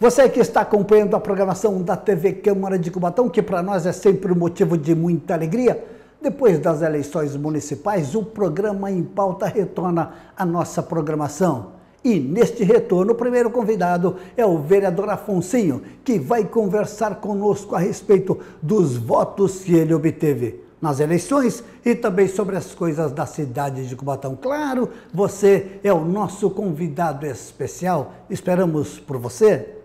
Você que está acompanhando a programação da TV Câmara de Cubatão, que para nós é sempre um motivo de muita alegria, depois das eleições municipais, o programa Em Pauta retorna à nossa programação. E neste retorno, o primeiro convidado é o vereador Afonsinho, que vai conversar conosco a respeito dos votos que ele obteve nas eleições e também sobre as coisas da cidade de Cubatão. Claro, você é o nosso convidado especial. Esperamos por você.